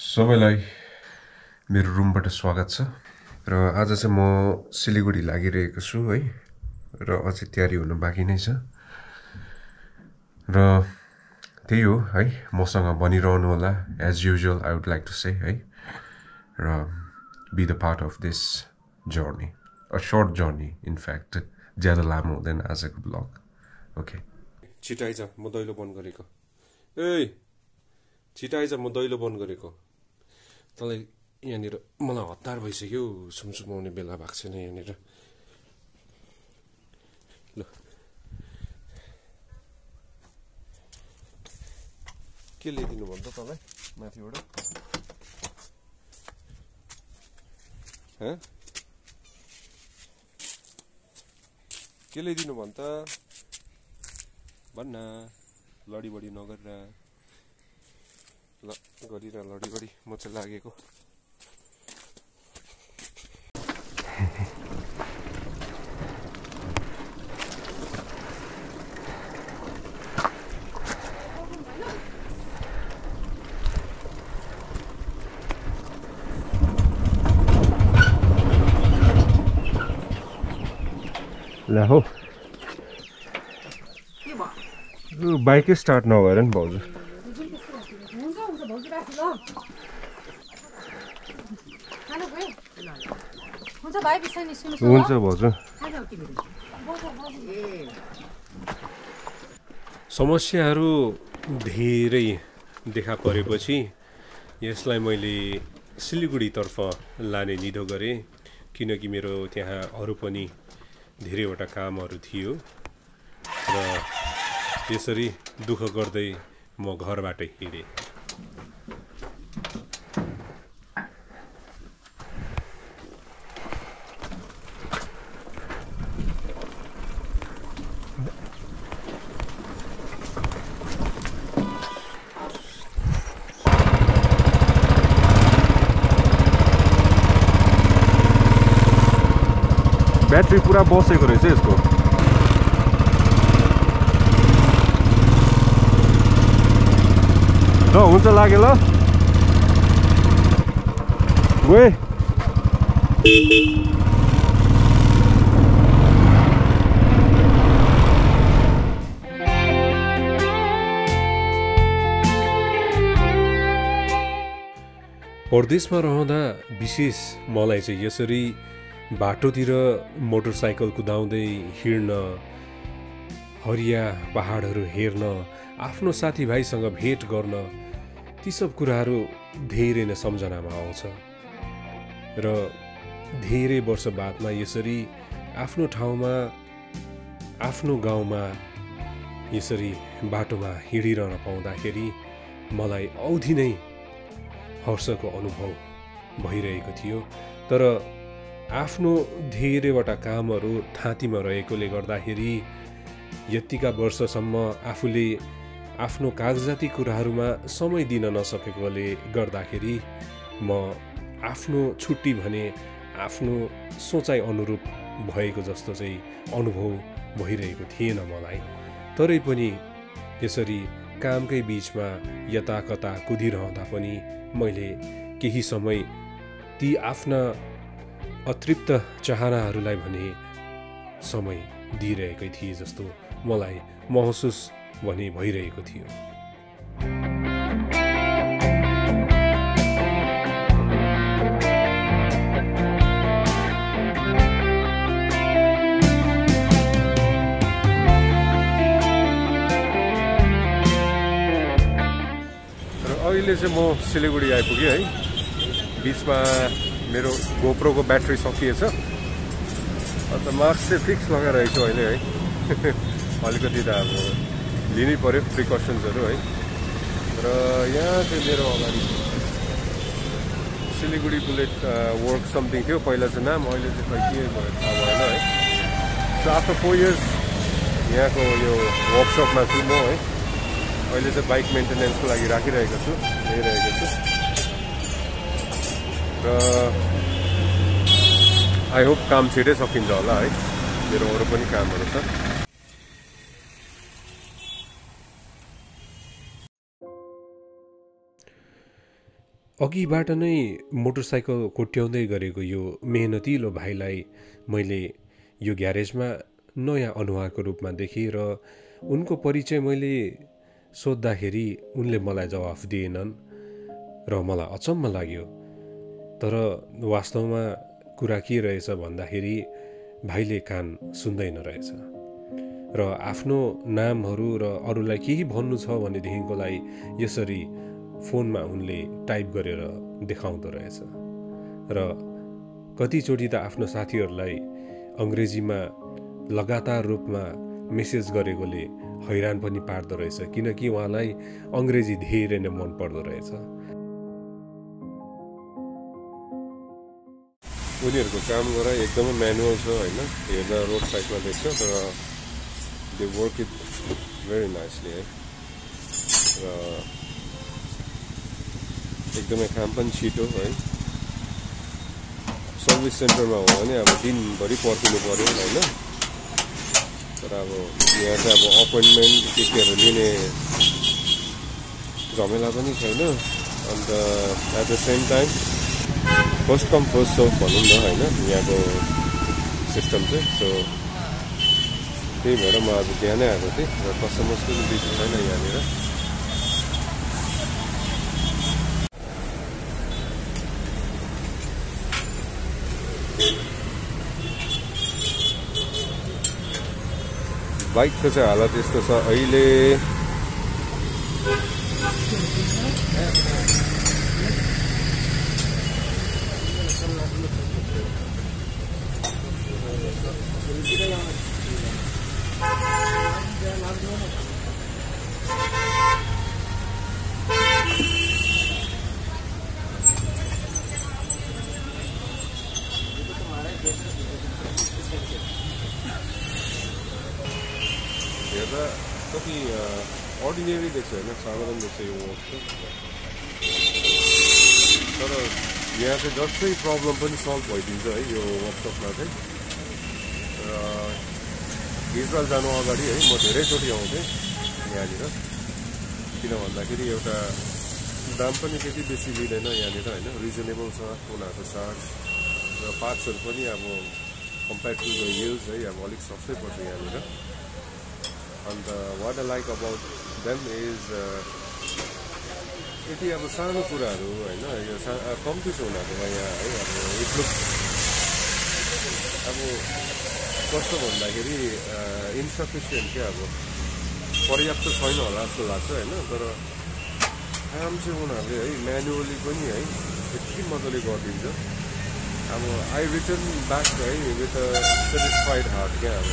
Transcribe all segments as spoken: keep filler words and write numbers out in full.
सबैलाई मेरो रुमबाट स्वागत छ र आज चाहिँ म सिलिगुडी लागिरहेको छु है र अझै तयारी हुन बाँकी नै छ र त्यही हो है मसँग बनिरहनु होला as usual I would like to say है र be the part of this journey a short journey in fact ज्यादा लामो हुँदैन आजको ब्लग ओके छिटाइज म दैलो बन्द गरेको ए छिटाइज म दैलो बन्द गरेको तँलाई यहाँनिर मलाई हतार भइसक्यो सुमसुमाउने बेला भएको छैन यहाँनिर ल के ल्याइदिनु भन्छ तँलाई माथिबाट के ल्याइदिनु भन्छ भन्न लडी बडी नगरेर ल गरिरह लडी बडी म चाहिँ लागेको ला हो बाइकै स्टार्ट नभएर नि भाउजू हुन्छ भाउजू समस्याहरू धेरै देखा परेपछि यसलाई मैले सिलिगुडीतर्फ लाने निधो गरेँ किनकि मेरो त्यहाँ अरू पनि धेरैवटा कामहरू थियो र यसरी दुःख गर्दै म घरबाट हिँडेँ ब्याट्री पुरा बसेको रहेछ यसको ल हुन्छ लाग्यो ल गए परदेशमा रहँदा विशेष मलाई चाहिँ यसरी बाटोतिर मोटरसाइकल कुदाउँदै हिँड्न हरिया पहाडहरू हेर्न आफ्नो साथीभाइसँग भेट गर्न ती सब कुराहरू धेरै नै सम्झनामा आउँछ र धेरै वर्ष बादमा यसरी आफ्नो ठाउँमा आफ्नो गाउँमा यसरी बाटोमा हिँडिरहन पाउँदाखेरि मलाई औधी नै हर्षको अनुभव भइरहेको थियो तर आफ्नो धेरैवटा कामहरू थाँतीमा रहेकोले गर्दाखेरि यतिका वर्षसम्म आफूले आफ्नो कागजाती कुराहरूमा समय दिन नसकेकोले गर्दाखेरि म आफ्नो छुट्टी भने आफ्नो सोचाइ अनुरूप भएको जस्तो चाहिँ अनुभव भइरहेको थिएन मलाई तरै पनि यसरी कामकै बिचमा यता कता कुदिरहँदा पनि मैले केही समय ती आफ्ना अतृप्त चाहनाहरूलाई भने समय दिइरहेकै थिए जस्तो मलाई महसुस भने भइरहेको थियो र अहिले चाहिँ म सिलिगुडी आइपुगेँ है बिचमा मेरो गोप्रोको ब्याट्री सकिएछ अन्त मास्क चाहिँ फिक्स लगाइरहेको छु अहिले है अलिकति त अब लिनै पर्यो प्रिकसन्सहरू है र यहाँ चाहिँ मेरो अगाडि सिलिगुडी बुलेट वर्क समथिङ थियो पहिला चाहिँ नाम अहिले चाहिँ खै के भयो थाहा भएन है सो आफ्टर फोर इयर्स यहाँको यो वर्कसपमा छु म है अहिले चाहिँ बाइक मेन्टेनेन्सको लागि राखिरहेको छु ल्याइरहेको छु र आई होप काम छिटै सकिन्छ होला है मेरो अरू पनि कामहरू छ अघिबाट नै मोटरसाइकल कोट्याउँदै गरेको यो मेहनतिलो भाइलाई मैले यो ग्यारेजमा नयाँ अनुहारको रूपमा देखेँ र उनको परिचय मैले सोद्धाखेरि उनले मलाई जवाफ दिएनन् र मलाई अचम्म लाग्यो। तर वास्तवमा कुरा के रहेछ भन्दाखेरि भाइले कान सुन्दैन रहेछ र आफ्नो नामहरू र अरूलाई केही भन्नु छ भनेदेखिकोलाई यसरी फोनमा उनले टाइप गरेर देखाउँदो रहेछ र कतिचोटि त आफ्नो साथीहरूलाई अङ्ग्रेजीमा लगातार रूपमा मेसेज गरेकोले हैरान पनि पार्दो रहेछ, किनकि उहाँलाई अङ्ग्रेजी धेरै नै मन पर्दो रहेछ। उनीहरूको काम गराइ एकदमै म्यानुअल छ होइन, हेर्दा रोड साइडमा देख्छ तर they work it very nicely है र एकदमै काम पनि छिटो है। सर्भिस सेन्टरमा हो भने अब दिनभरि पर्खिनु पर्यो होइन, तर अब यहाँ चाहिँ अब अपोइन्टमेन्ट के केहरू लिने झमेला पनि छैन। And at the same time first come first serve भनौँ न होइन यहाँको सिस्टम चाहिँ। सो त्यही भएर म आज बिहानै आएको थिएँ र कस्टमर्स पनि बेसी छैन यहाँनिर। बाइकको चाहिँ हालत यस्तो छ अहिले, हेर्दा कति अर्डिनेरी देख्छ होइन, साधारण देख्छ यो वर्क चाहिँ। तर यहाँ चाहिँ जस्तै प्रब्लम पनि सल्भ भइदिन्छ है यो वर्कसपमा चाहिँ। र इजरायल जानु अगाडि है म धेरैचोटि आउँथेँ यहाँनिर, किन भन्दाखेरि एउटा दाम पनि त्यति बेसी लिँदैन यहाँनिर होइन, रिजनेबल छ उनीहरूको चार्ज र पार्ट्सहरू पनि अब कम्पेयर टु द युज है अब अलिक सस्तै पर्छ यहाँनिर। And what I like about them is यति अब सानो कुराहरू होइन, यो सा कम्ती छ उनीहरूकोमा यहाँ है। अब इट लुक्स अब कस्तो भन्दाखेरि इन्सफिसियन्ट क्या, अब पर्याप्त छैन होला जस्तो लाग्छ होइन। तर काम चाहिँ उनीहरूले है म्यानुअली पनि है यति मजाले गरिदिन्छ। अब आई रिटर्न ब्याक है विथ अ सेटिस्फाइड हार्ट क्या। अब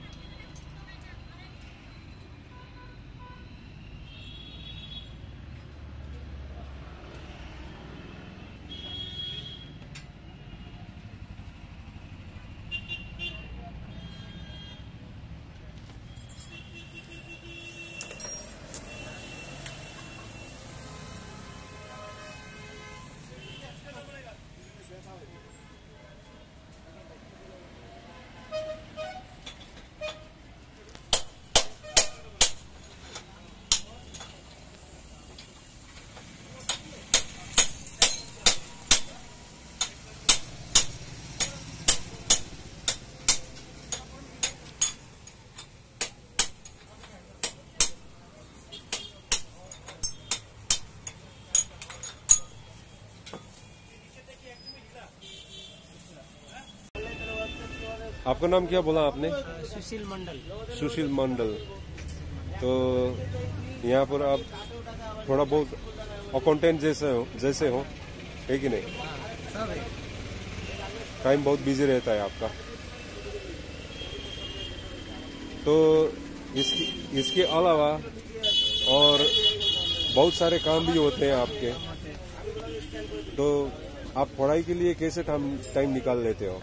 आपका नाम क्या बोला आपने? सुशील मंडल। सुशील मंडल। तो यहाँ पर आप थोड़ा बहुत अकाउंटेंट जैसे हो जैसे हो है कि नहीं? सब है। टाइम बहुत बिजी रहता है आपका। तो इसकी इसके अलावा और बहुत सारे काम भी होते हैं आपके, तो आप पढ़ाई के लिए कैसे टाइम निकाल लेते हो?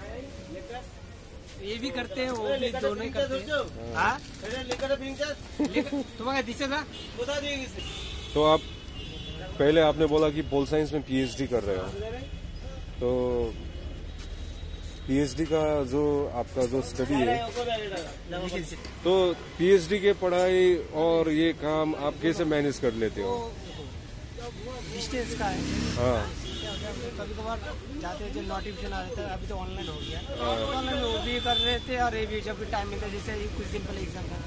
ये भी करते हैं, वो भी दोनों ही करते हैं। हाँ? तुम्हारा दिसेगा? तो आप पहले आपने बोला कि पोल साइंस में पीएचडी कर रहे हो, तो पीएचडी का जो आपका जो स्टडी है, तो पीएचडी के पढ़ाई और ये काम आप कैसे मैनेज कर लेते हो? डिस्टेंस का है। हाँ कभी कभार जाते हैं जो नोटिफिकेशन आ जाता है, अभी तो ऑनलाइन हो गया, ऑनलाइन वो भी कर रहे थे और ये भी जब भी टाइम मिलता है, जैसे कुछ दिन पहले एग्जाम था,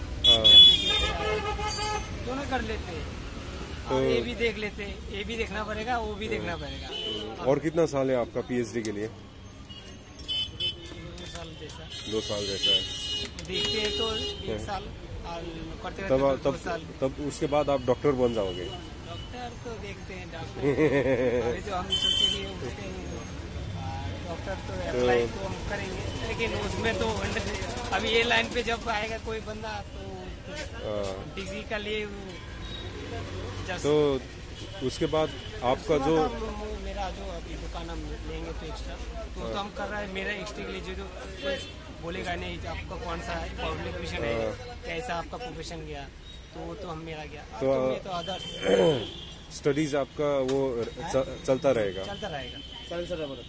दोनों कर लेते हैं और ये भी देख लेते हैं, ये भी देखना पड़ेगा, वो भी देखना पड़ेगा। और कितना साल है आपका पीएचडी के लिए? दो साल जैसा दो साल जैसा है। देखते हैं तो एक साल और करते तब रहते तो दो तब साल। तब उसके बाद आप डॉक्टर बन जाओगे। डॉक्टर तो देखते हैं, डॉक्टर अभी तो हम सोचे कि उसके डॉक्टर तो अप्लाई तो हम करेंगे, लेकिन उसमें तो अभी ये लाइन पे जब आएगा कोई बंदा तो डिग्री का लिए तो उसके बाद आपका जो मेरा जो अभी दुकान हम लेंगे तो एक्स्ट्रा तो, तो हम कर रहा है मेरा एक्स्ट्रा के लिए जो जो कोई बोलेगा नहीं आपका कौन सा क्वालिफिकेशन है, कैसा आपका प्रोफेशन गया, तो तो हम मेरा गया तो, तो, मैं तो अदर स्टडीज आपका वो च, चलता रहेगा चलता रहेगा चलता रहेगा।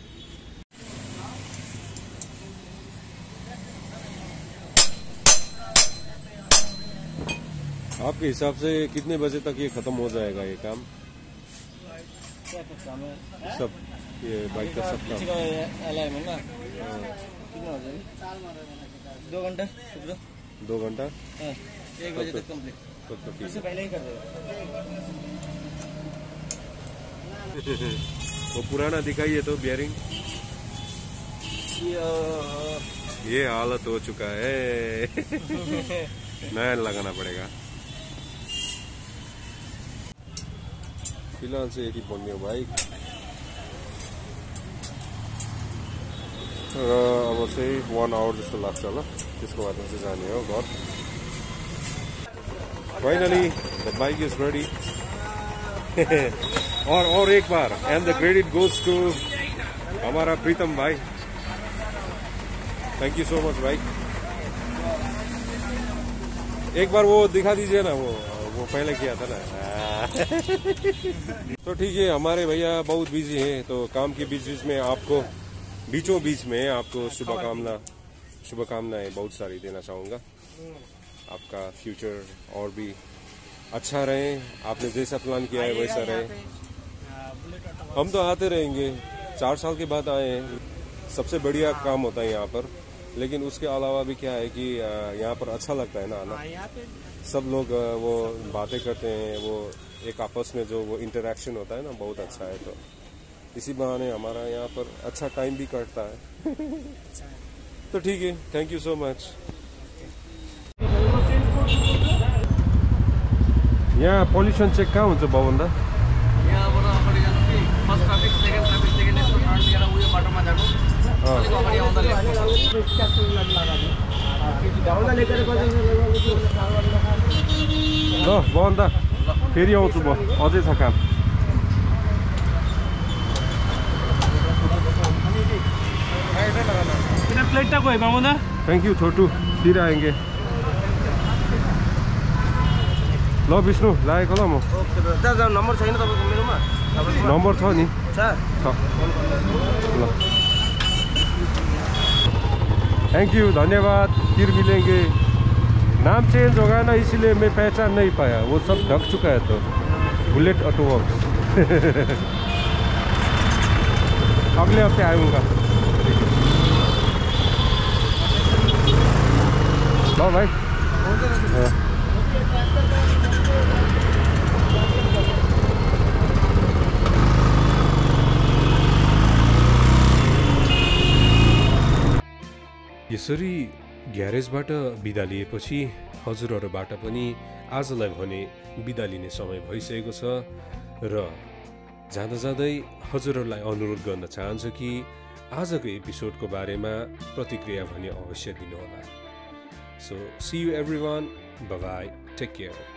आपके हिसाब से कितने बजे तक ये खत्म हो जाएगा ये काम? क्या काम है सब ये बाइक का सब काम अलाइनमेंट ना कितना हो जाएगा? दो घंटा दो घंटा एक बजे तक कंप्लीट, तब तक इससे पहले ही कर देगा। वो पुराना दिखाइए तो बियरिंग, ये हालत हो चुका है। नया लगाना पड़ेगा। फिलहाल चाहिँ यति बन्यो बाइक र अब चाहिँ वान आवर जस्तो लाग्छ होला, त्यसको बादमा चाहिँ जाने हो घर। Finally the bike is ready. और और एक बार and the credit goes to हमारा प्रीतम भाई। थैंक यू सो मच भाई। एक बार वो दिखा दीजिए ना, वो वो पहले किया था ना। तो ठीक है, हमारे भैया बहुत बिजी हैं, तो काम के बीच बीच में आपको बीचों बीच में आपको शुभकामना शुभकामनाएं बहुत सारी देना चाहूँगा। आपका फ्यूचर और भी अच्छा रहे, आपने जैसा प्लान किया है वैसा रहे। हम तो आते रहेंगे, चार साल के बाद आए हैं, सबसे बढ़िया काम होता है यहाँ पर। लेकिन उसके अलावा भी क्या है कि यहाँ पर अच्छा लगता है ना आना, सब लोग वो बातें करते हैं, वो एक आपस में जो वो इंटरेक्शन होता है ना, बहुत अच्छा है। तो इसी बहाने हमारा यहाँ पर अच्छा टाइम भी कटता है। तो ठीक है, थैंक यू सो मच। यहाँ पोल्युसन चेक कहाँ हुन्छ बाबुन्दा? यहाँबाट अगाडि जानु, first traffic, second traffic, second यस्तो टर्न लिएर उयो बाटोमा जानु, अलिक अगाडि आउँदा ल बाबुन्दा फेरि आउँछु म, अझै छ काम। प्लेट टाको है बाबुन्दा। थैंक यू छोटू, फिर आएंगे। ल विष्णु लागेको ल म। नम्बर छैन तपाईँको मेरोमा? नम्बर छ नि, छ। ल थैंक यू, धन्यवाद, फिर मिलेंगे। नाम चेंज होगा ना, इसीलिए मैं पहचान नहीं पाया, वो सब ढक चुका है। तो बुलेट ऑटो वर्क्स। अगले हफ्ते आऊँगा। ल भाइ। यसरी ग्यारेजबाट बिदा लिएपछि हजुरहरूबाट पनि आजलाई भने बिदा लिने समय भइसकेको छ र जाँदा जाँदै हजुरहरूलाई अनुरोध गर्न चाहन्छु कि आजको एपिसोडको बारेमा प्रतिक्रिया भने अवश्य दिनुहोला। So see you everyone, bye bye, take care.